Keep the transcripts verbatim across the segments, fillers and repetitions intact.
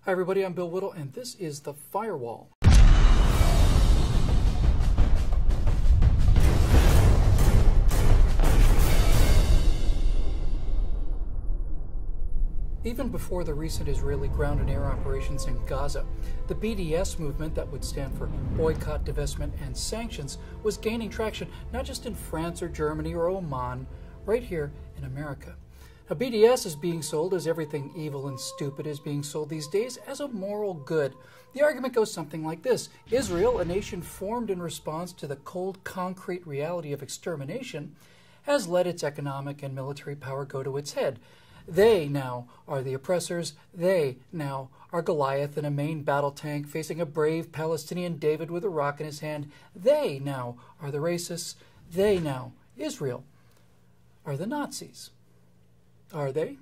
Hi everybody, I'm Bill Whittle, and this is The Firewall. Even before the recent Israeli ground and air operations in Gaza, the B D S movement, that would stand for Boycott, Divestment and Sanctions, was gaining traction not just in France or Germany or Oman, right here in America. Now, B D S is being sold, as everything evil and stupid is being sold these days, as a moral good. The argument goes something like this: Israel, a nation formed in response to the cold, concrete reality of extermination, has let its economic and military power go to its head. They now are the oppressors. They now are Goliath in a main battle tank facing a brave Palestinian David with a rock in his hand. They now are the racists. They now, Israel, are the Nazis. Are they?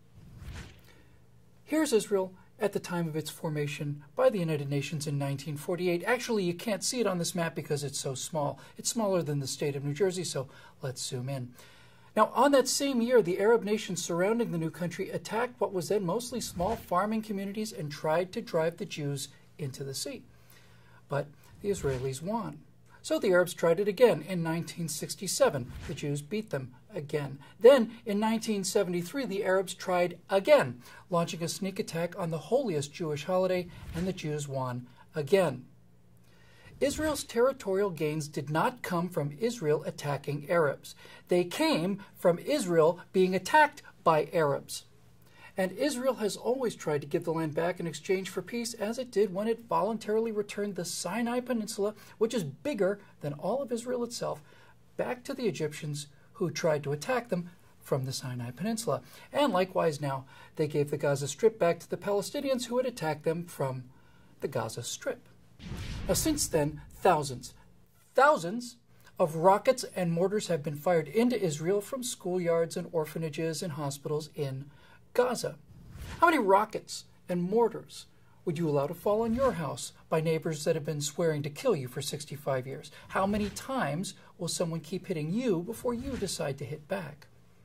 Here's Israel at the time of its formation by the United Nations in nineteen forty-eight. Actually, you can't see it on this map because it's so small. It's smaller than the state of New Jersey, so let's zoom in. Now, on that same year, the Arab nations surrounding the new country attacked what was then mostly small farming communities and tried to drive the Jews into the sea. But the Israelis won. So the Arabs tried it again in nineteen sixty-seven. The Jews beat them again. Then, in nineteen seventy-three, the Arabs tried again, launching a sneak attack on the holiest Jewish holiday, and the Jews won again. Israel's territorial gains did not come from Israel attacking Arabs. They came from Israel being attacked by Arabs. And Israel has always tried to give the land back in exchange for peace, as it did when it voluntarily returned the Sinai Peninsula, which is bigger than all of Israel itself, back to the Egyptians who tried to attack them from the Sinai Peninsula. And likewise now, they gave the Gaza Strip back to the Palestinians who had attacked them from the Gaza Strip. Now, since then, thousands, thousands of rockets and mortars have been fired into Israel from schoolyards and orphanages and hospitals in Gaza. How many rockets and mortars would you allow to fall on your house by neighbors that have been swearing to kill you for sixty-five years? How many times will someone keep hitting you before you decide to hit back?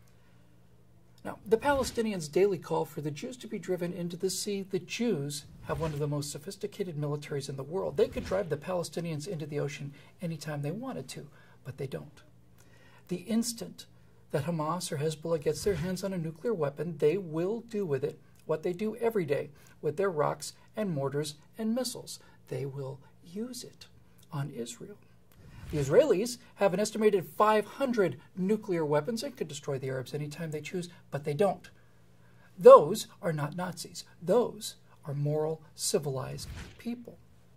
Now, the Palestinians daily call for the Jews to be driven into the sea. The Jews have one of the most sophisticated militaries in the world. They could drive the Palestinians into the ocean anytime they wanted to, but they don't. The instant that Hamas or Hezbollah gets their hands on a nuclear weapon, they will do with it what they do every day with their rocks and mortars and missiles. They will use it on Israel. The Israelis have an estimated five hundred nuclear weapons and could destroy the Arabs anytime they choose, but they don't. Those are not Nazis. Those are moral, civilized people.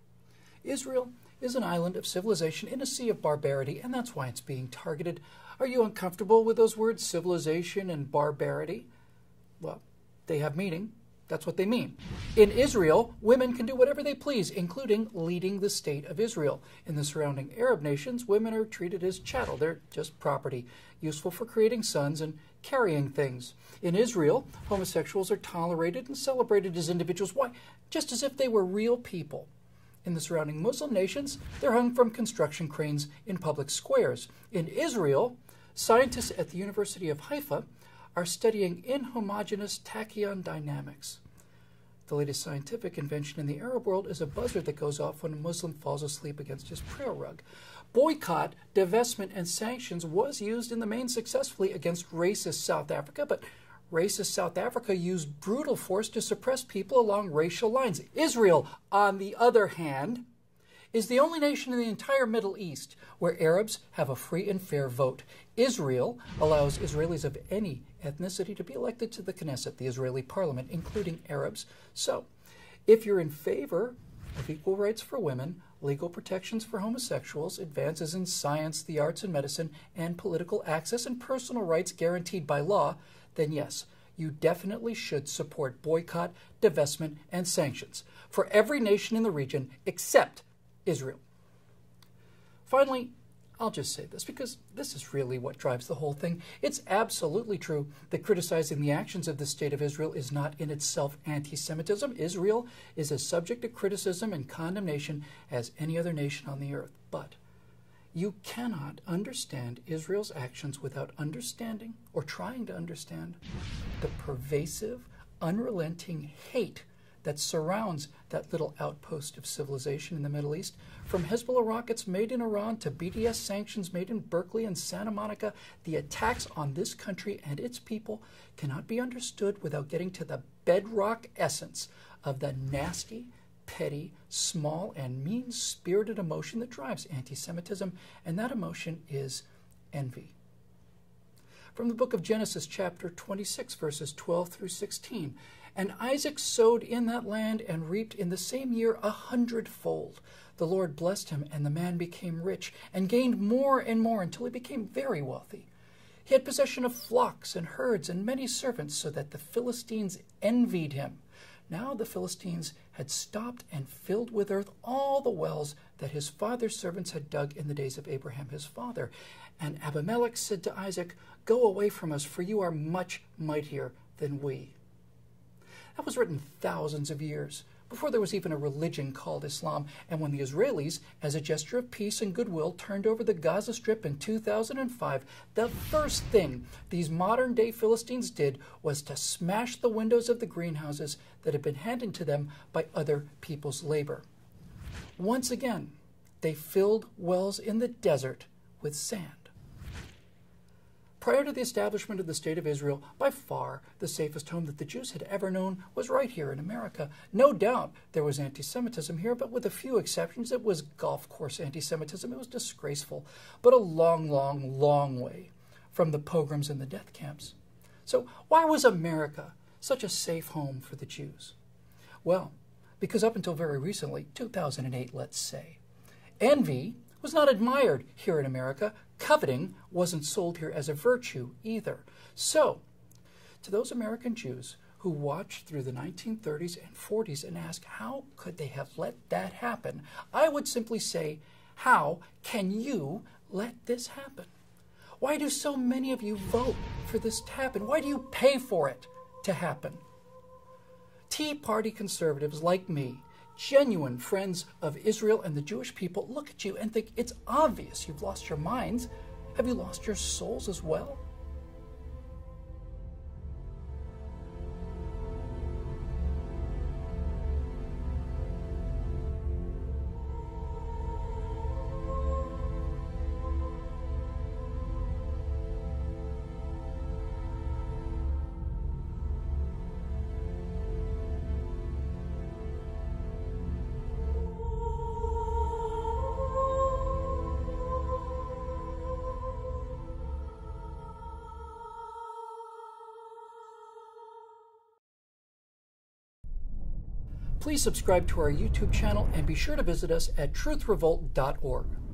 Israel is an island of civilization in a sea of barbarity, and that's why it's being targeted. Are you uncomfortable with those words, civilization and barbarity? Well, they have meaning. That's what they mean. In Israel, women can do whatever they please, including leading the state of Israel. In the surrounding Arab nations, women are treated as chattel. They're just property, useful for creating sons and carrying things. In Israel, homosexuals are tolerated and celebrated as individuals. Why? Just as if they were real people. In the surrounding Muslim nations, they're hung from construction cranes in public squares. In Israel, scientists at the University of Haifa are studying inhomogeneous tachyon dynamics. The latest scientific invention in the Arab world is a buzzer that goes off when a Muslim falls asleep against his prayer rug. Boycott, divestment, and sanctions was used in the main successfully against racist South Africa, but racist South Africa used brutal force to suppress people along racial lines. Israel, on the other hand, is the only nation in the entire Middle East where Arabs have a free and fair vote. Israel allows Israelis of any ethnicity to be elected to the Knesset, the Israeli parliament, including Arabs. So, if you're in favor of equal rights for women, legal protections for homosexuals, advances in science, the arts and medicine, and political access and personal rights guaranteed by law, then yes, you definitely should support boycott, divestment, and sanctions for every nation in the region except Israel. Finally, I'll just say this because this is really what drives the whole thing. It's absolutely true that criticizing the actions of the State of Israel is not in itself anti-Semitism. Israel is as subject to criticism and condemnation as any other nation on the earth. But you cannot understand Israel's actions without understanding or trying to understand the pervasive, unrelenting hate that surrounds that little outpost of civilization in the Middle East. From Hezbollah rockets made in Iran to B D S sanctions made in Berkeley and Santa Monica, the attacks on this country and its people cannot be understood without getting to the bedrock essence of the nasty, petty, small, and mean-spirited emotion that drives anti-Semitism, and that emotion is envy. From the book of Genesis, chapter twenty-six, verses twelve through sixteen, "And Isaac sowed in that land and reaped in the same year a hundredfold. The Lord blessed him, and the man became rich and gained more and more until he became very wealthy. He had possession of flocks and herds and many servants, so that the Philistines envied him. Now the Philistines had stopped and filled with earth all the wells that his father's servants had dug in the days of Abraham his father. And Abimelech said to Isaac, 'Go away from us, for you are much mightier than we.'" That was written thousands of years before there was even a religion called Islam, and when the Israelis, as a gesture of peace and goodwill, turned over the Gaza Strip in two thousand five, the first thing these modern-day Philistines did was to smash the windows of the greenhouses that had been handed to them by other people's labor. Once again, they filled wells in the desert with sand. Prior to the establishment of the State of Israel, by far the safest home that the Jews had ever known was right here in America. No doubt there was anti-Semitism here, but with a few exceptions, it was golf course anti-Semitism. It was disgraceful, but a long, long, long way from the pogroms and the death camps. So why was America such a safe home for the Jews? Well, because up until very recently, two thousand eight, let's say, envy was not admired here in America. Coveting wasn't sold here as a virtue either. So, to those American Jews who watched through the nineteen thirties and forties and ask, how could they have let that happen? I would simply say, how can you let this happen? Why do so many of you vote for this to happen? Why do you pay for it to happen? Tea Party conservatives like me, genuine friends of Israel and the Jewish people, look at you and think it's obvious you've lost your minds. Have you lost your souls as well? Please subscribe to our YouTube channel and be sure to visit us at truth revolt dot org.